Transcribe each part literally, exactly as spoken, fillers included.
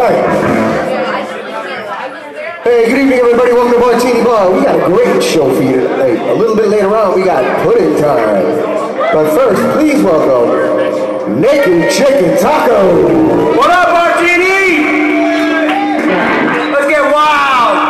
right. Hey, good evening, everybody. Welcome to Martini Bar. We got a great show for you tonight. A little bit later on, we got pudding time. But first, please welcome Naked Chicken Taco. What up, Martini? Let's get wild.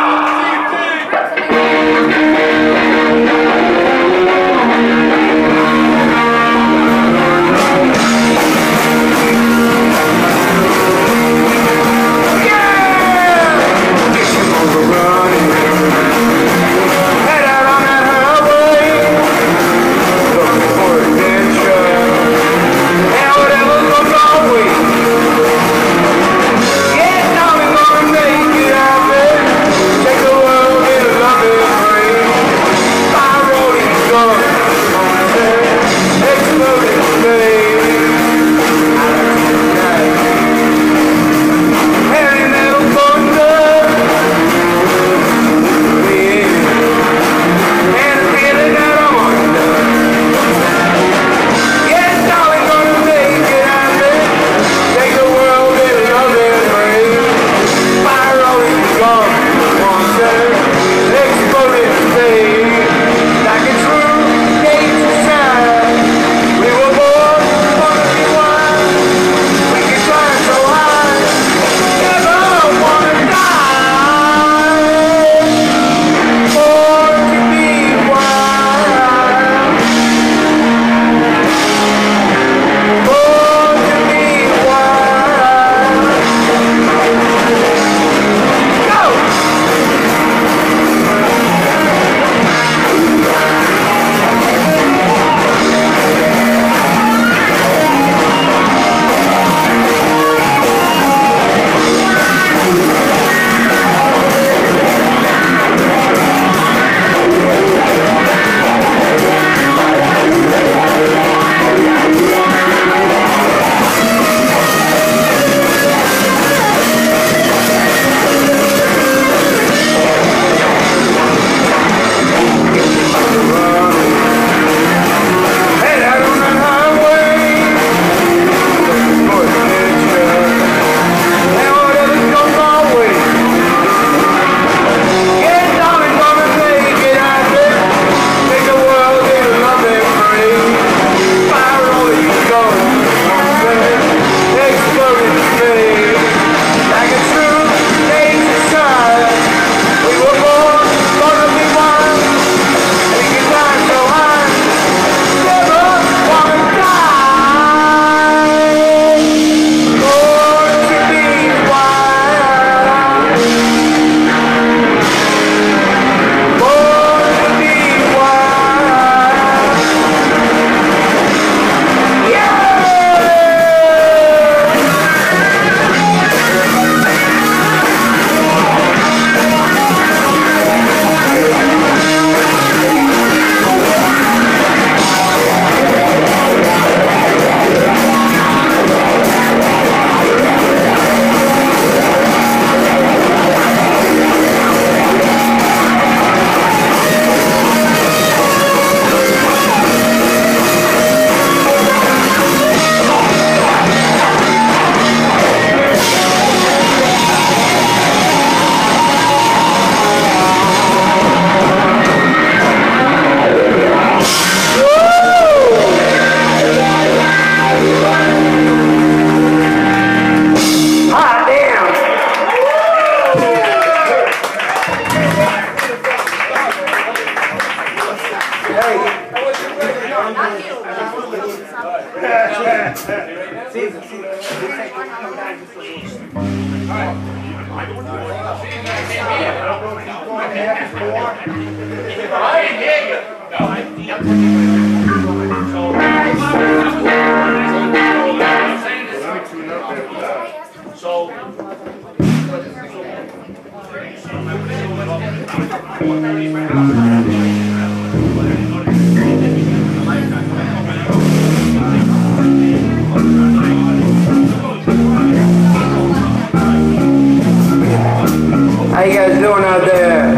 How you guys doing out there?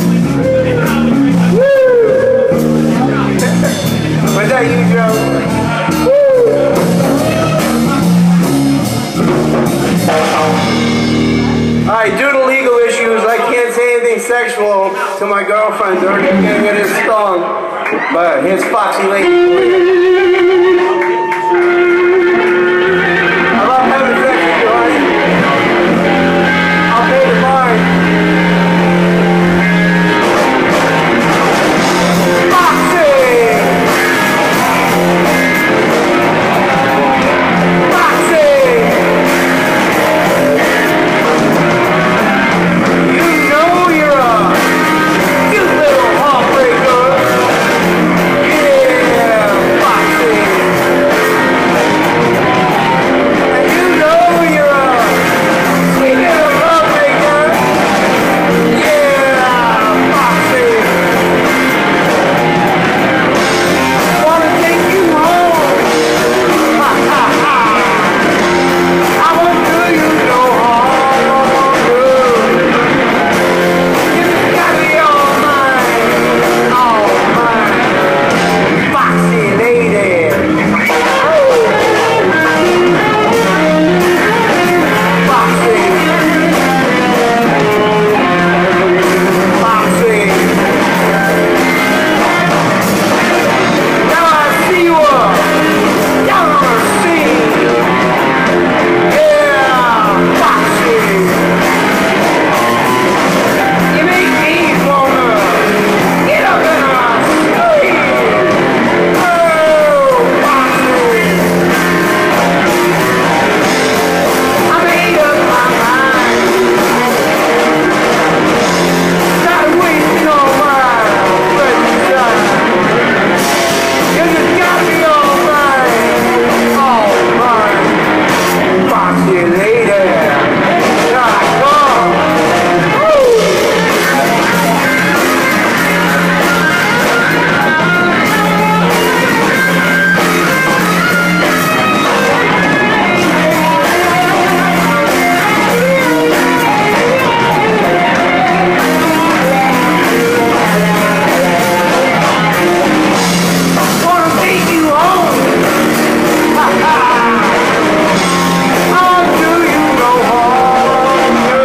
Woo! Was that you, Joe? Woo! Alright, due to legal issues, I can't say anything sexual to my girlfriend during the beginning of this song. But here's Foxy Lady for you. I love having sex with you, honey. I'll pay the fine. Foxy! Foxy! You know you're a cute little heartbreaker. Yeah, Foxy. And you know you're a sweet little heartbreaker. Yeah, Foxy. Wanna take you home. Ha ha ha. I won't do you no harm, no more good. You just got me all mine, all mine. Foxy lady. Foxy. Foxy. Now I see you up, down on the scene. Yeah, Foxy. You make me wanna get up and scream. Oh, Foxy. I made up my mind. Not wasting all my precious time. You just got me all mine, all mine. Foxy lady, here I come. Woo! Wanna take you home. Ha ha. I'll do you no harm, no.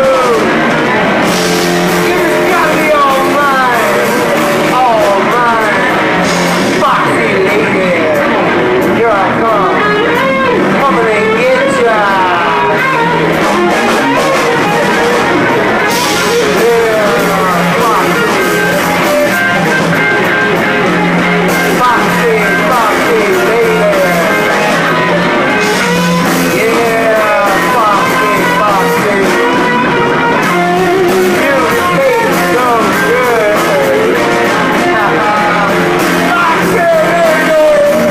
You just got me all mine, all mine. Foxy lady, here I come, coming and get ya. Yeah, Foxy. Foxy, Foxy lady. Yeah, Foxy, Foxy. You taste so good. Foxy lady.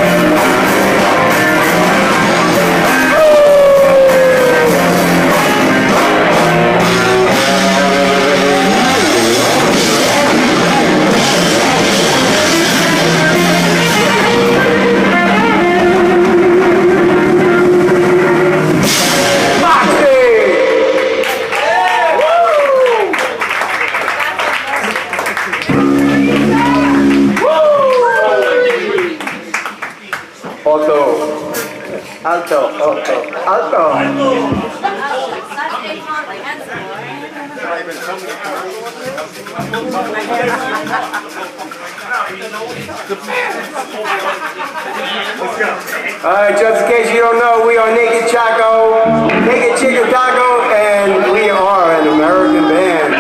Alto, alto, alto, alto. Such Alright, just in case you don't know, we are Naked Chaco, Naked Chicken Taco, and we are an American band.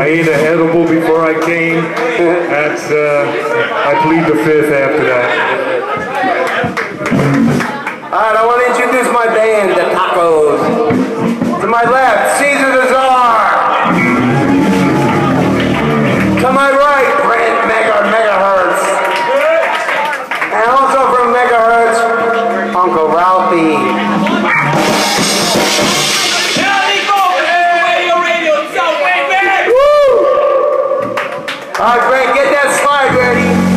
I ate an edible before I came. That's, uh, I plead the fifth after that. Alright, I want to introduce my band, the Tacos. To my left, Caesar the Czar. To my right, Brent Mega Megahertz. And also from Megahertz, Uncle Ralphie. Alright, Brent, get that slide ready.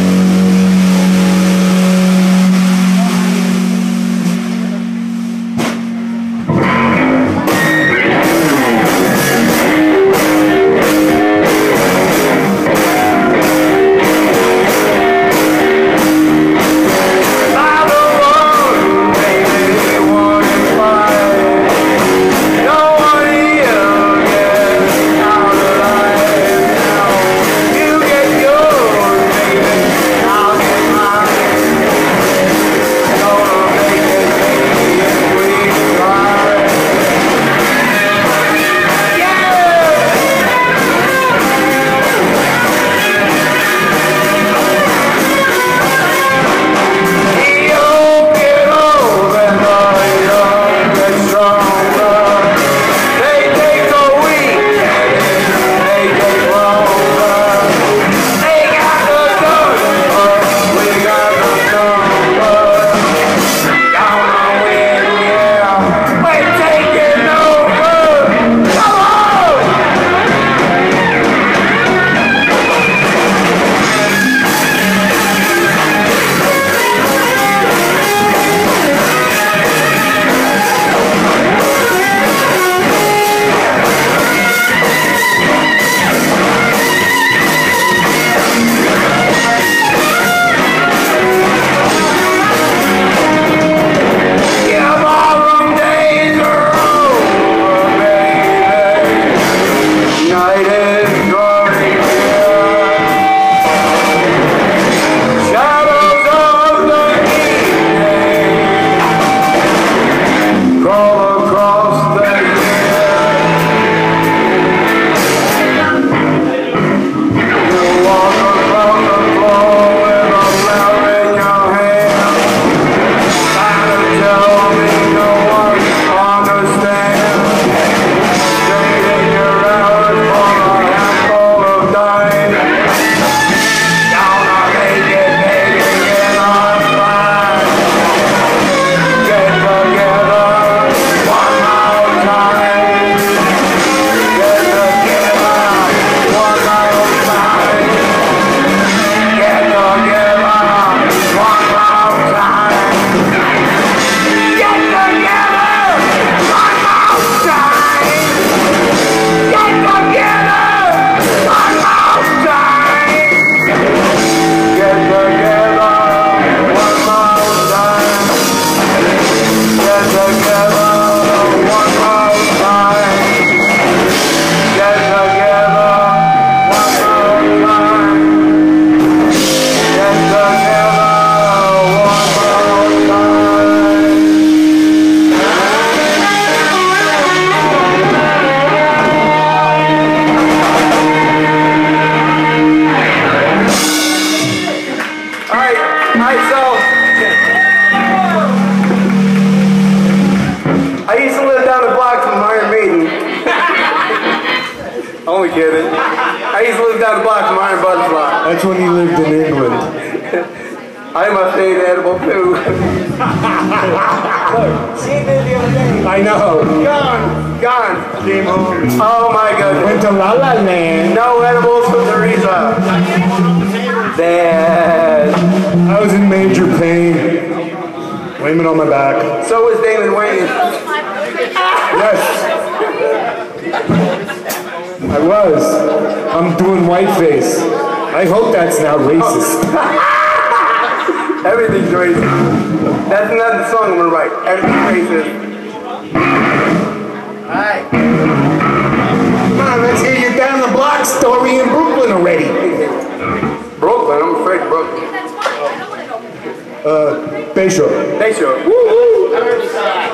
That's when he lived in England. I must say edible too. Seen it the other day. I know. Gone. Gone. Came home. Oh my goodness. Went to La La Land. No edibles for Teresa. Dad. I was in major pain. Layman on my back. So was Damon Wayne. Yes. I was. I'm doing whiteface. I hope that's not racist. Everything's racist. That's another song I'm gonna write. Everything's racist. Alright. Come on, let's hear your down the block story in Brooklyn already. Brooklyn? I'm afraid of Brooklyn. Uh, Bayshore. Bayshore. Woo-hoo!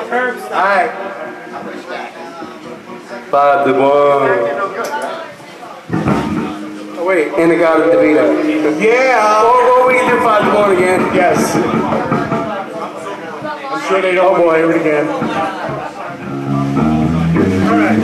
Alright. Five to one. Wait, Inagata DeVito. Yeah. Or, or we can do five to one again. Yes. I'm sure they don't. Oh boy, here it again. All right.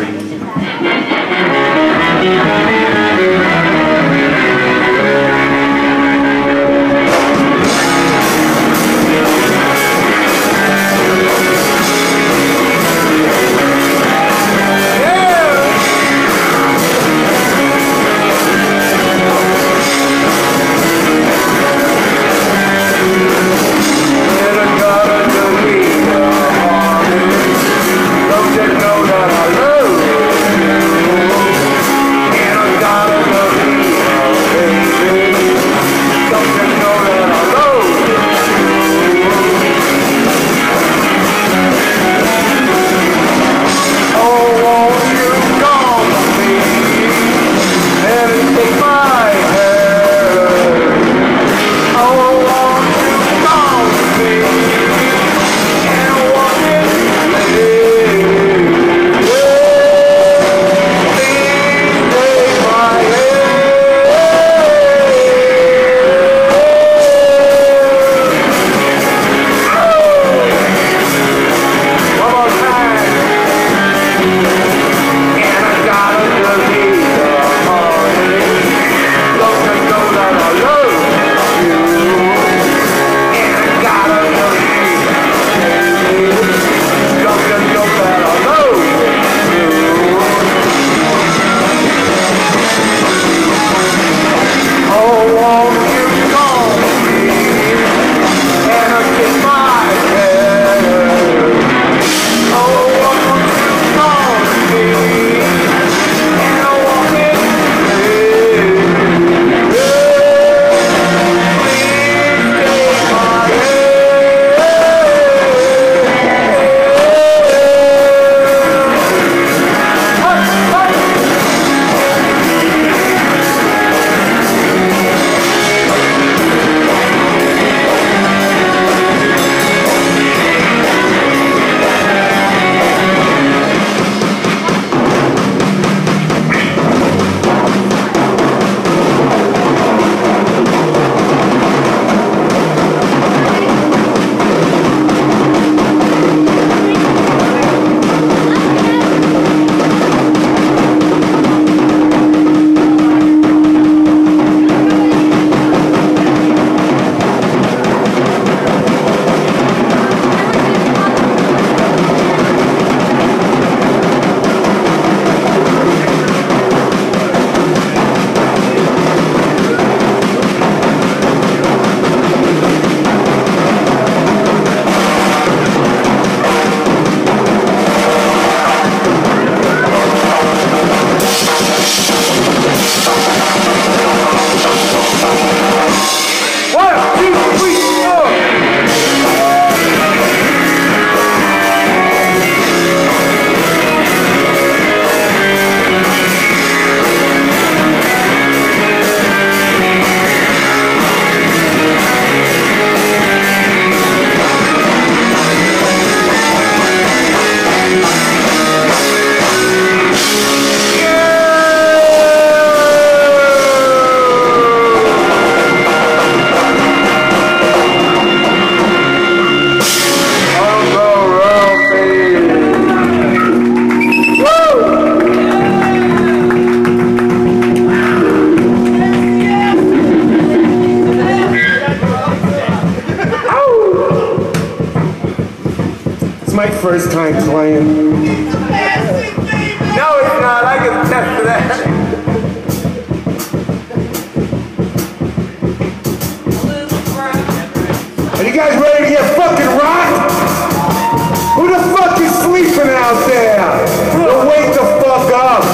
my first time playing. No, it's not. I can attest to that. Are you guys ready to get fucking rocked? Who the fuck is sleeping out there? Well, wake the fuck up.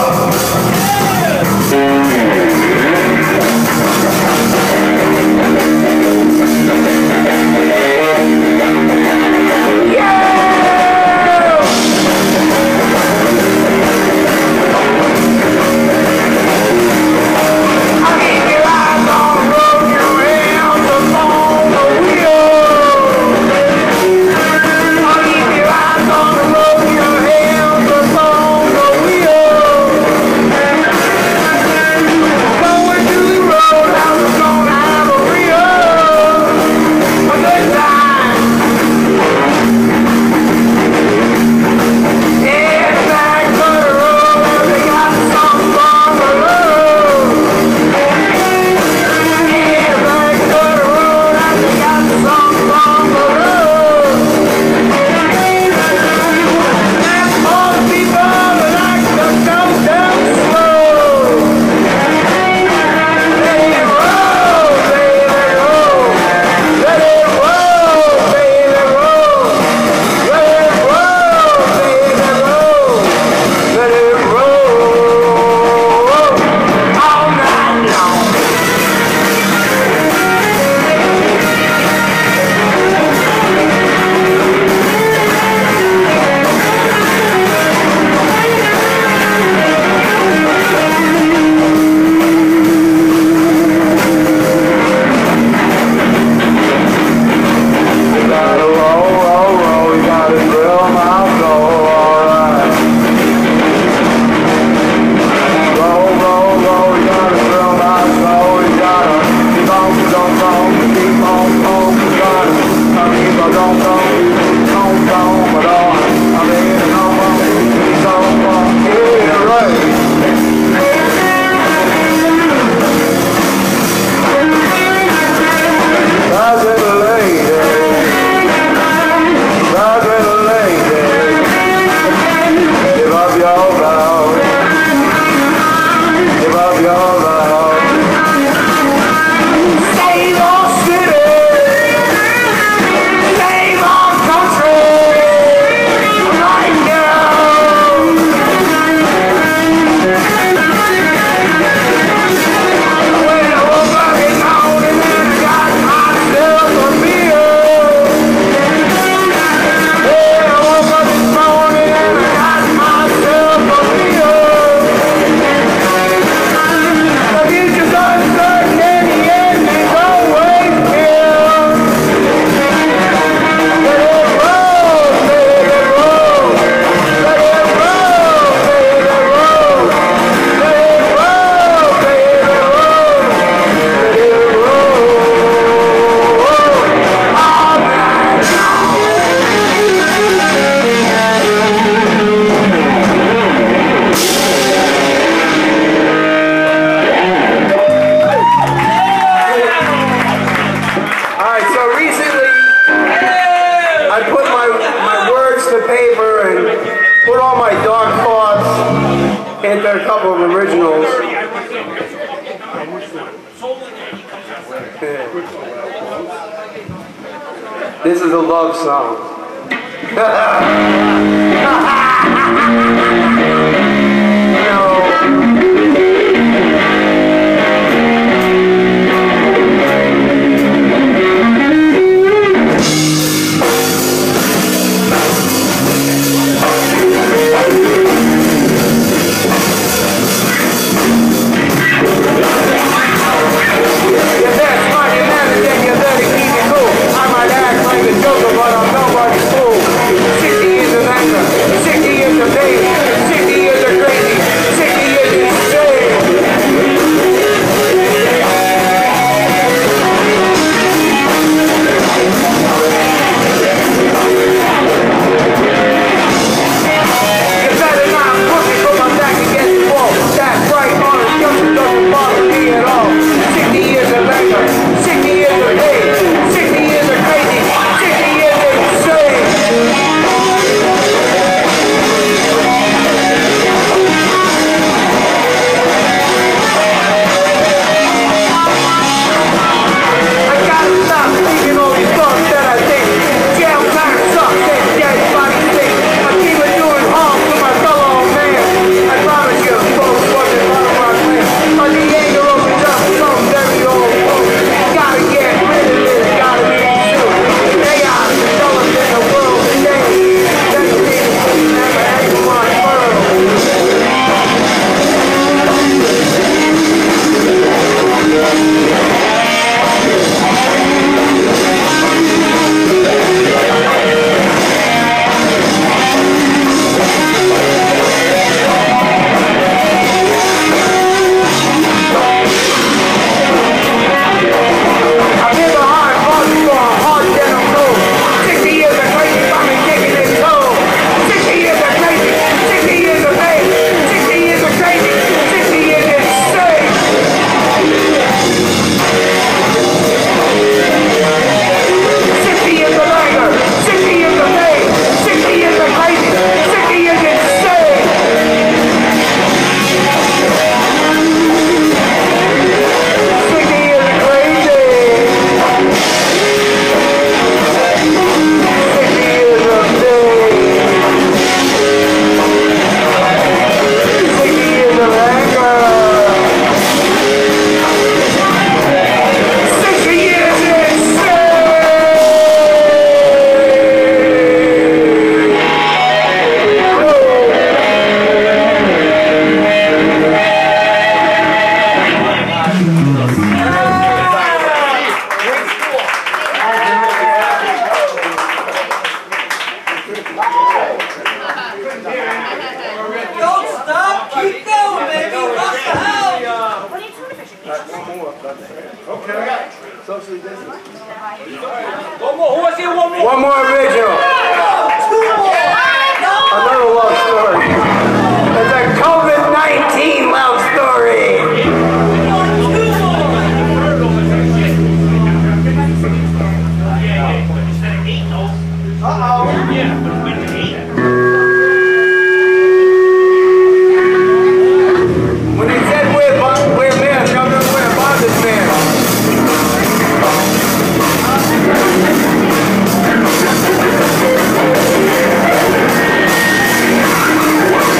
got a couple of originals. This is a love song. One more original. Another love story. It's a COVID nineteen love story. Uh-oh. When they said we're, we're men, y'all know we're bondage men. What?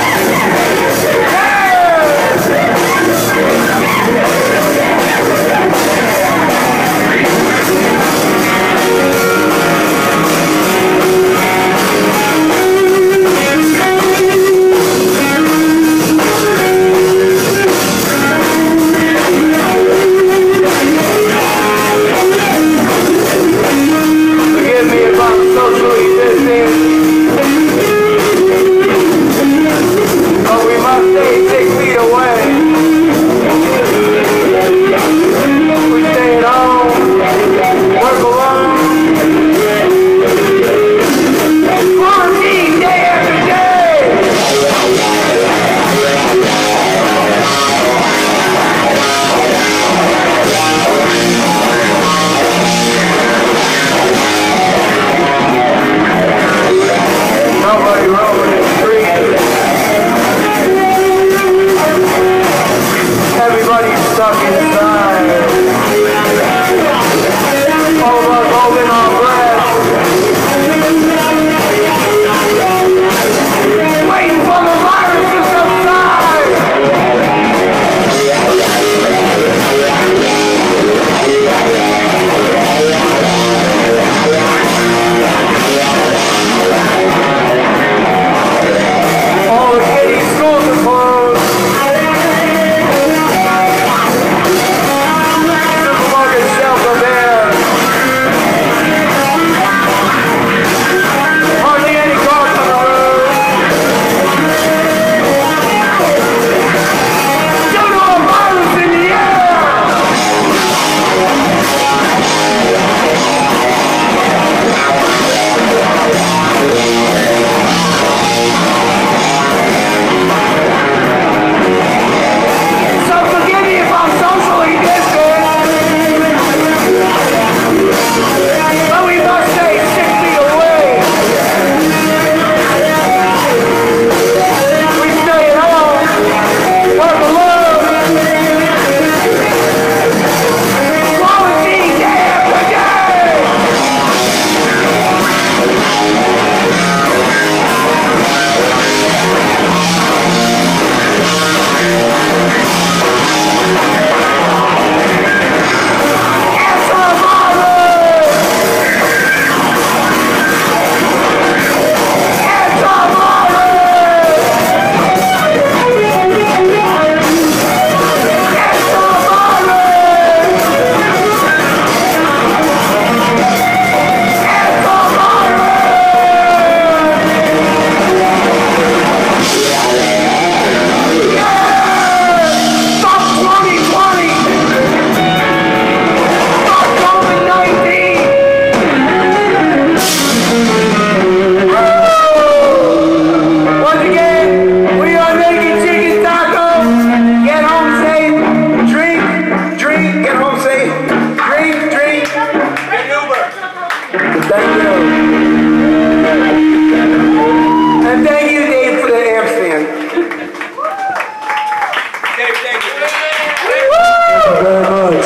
Thank you, thank you. Thank you very much.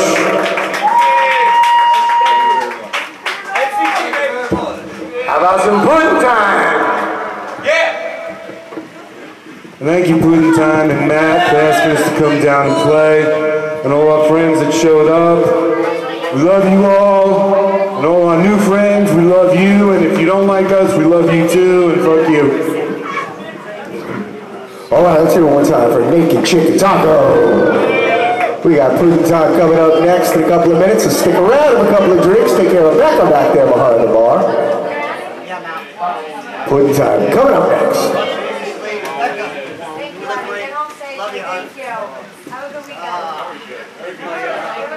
How about some pudding time? Yeah. Thank you, Pudding Time and Matt, for asking us to come down and play, and all our friends that showed up. We love you all, and all our new friends, we love you, and if you don't like us, we love you too, and fuck you. All right, let's hear it one time for Naked Chicken Taco. We got Pudding Time coming up next in a couple of minutes, so stick around, have a couple of drinks, take care of Becca back there behind the bar. Pudding Time coming up next. Thank you, Lenny. Get home safe. Thank you. Have a good weekend.